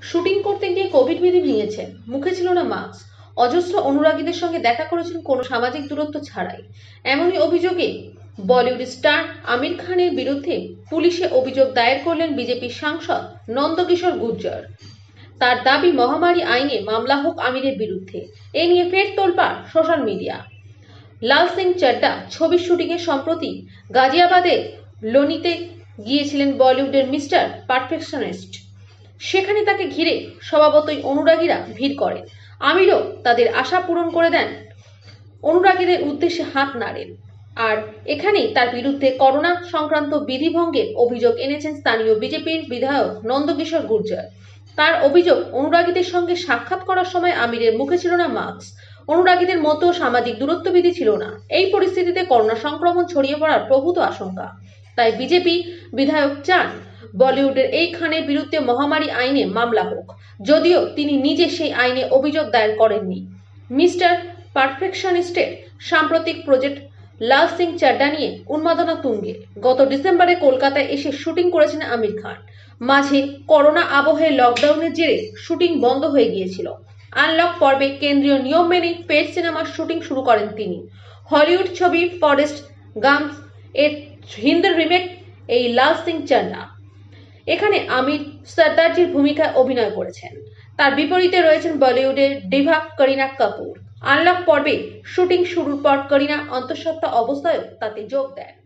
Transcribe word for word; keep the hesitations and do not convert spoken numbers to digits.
Shooting করতে গিয়ে Covid বিধি ভেঙেছেন, মুখে ছিল না মাস্ক, অজস্র অনুরাগীদের সঙ্গে দেখা করেছেন কোনো সামাজিক দূরত্ব ছাড়াই। এমনই অভিযোগে বলিউড স্টার আমির খানের বিরুদ্ধে পুলিশে অভিযোগ দায়ের করলেন বিজেপির সাংসদ নন্দকিশোর গুর্জর। তার দাবি মহামারী আইনে মামলা হোক আমিরের বিরুদ্ধে। এ নিয়ে ফের তোলপাড় সোশ্যাল মিডিয়া। লাল সিং চাড্ডা ছবির শুটিংয়ে সম্প্রতি গাজিয়াবাদে লোনিতে গিয়েছিলেন বলিউডের মিস্টার পারফেকশনিস্ট। সেখানে তাকে ঘিরে স্বভাবতই অনুরাগীরা ভিড় করেন। আমিরও তাদের আশা পূরণ করে দেন, অনুরাগীদের উদ্দেশ্যে হাত নাড়েন। আর এখানেই তার বিরুদ্ধে করোনা সংক্রান্ত বিধিভঙ্গের অভিযোগ এনেছেন স্থানীয় বিজেপির বিধায়ক নন্দকিশোর গুর্জর। তার অভিযোগ, অনুরাগীদের সঙ্গে সাক্ষাৎ করার সময় আমিরের মুখে ছিল না মাস্ক, অনুরাগীদের মতো সামাজিক দূরত্ব বিধি ছিল না। এই পরিস্থিতিতে করোনা সংক্রমণ ছড়িয়ে পড়ার প্রভূত আশঙ্কা। তাই বিজেপি বিধায়ক চান বলিউডের এই খানের বিরুদ্ধে মহামারী আইনে মামলা হোক, যদিও তিনি নিজে সেই আইনে অভিযোগ দায়ের করেননি। মিস্টার পারফেকশনিস্টের সাম্প্রতিক প্রজেক্ট লাল সিং চাড্ডা নিয়ে উন্মাদনা তুঙ্গে। গত ডিসেম্বরে কলকাতায় এসে শুটিং করেছেন আমির খান। মাঝে করোনা আবহে লকডাউনের জেরে শুটিং বন্ধ হয়ে গিয়েছিল। আনলক পর্বে কেন্দ্রীয় নিয়ম মেনে ফের সিনেমার শুটিং শুরু করেন তিনি। হলিউড ছবি ফরেস্ট গাম্প এর হিন্দি রিমেক এই লাল সিং চাড্ডা। এখানে আমির সর্দারজির ভূমিকায় অভিনয় করেছেন। তার বিপরীতে রয়েছেন বলিউডের ডিভা করিনা কাপুর। আনলক পর্বে শুটিং শুরুর পর করিনা অন্তঃসত্ত্বা অবস্থায়ও তাতে যোগ দেন।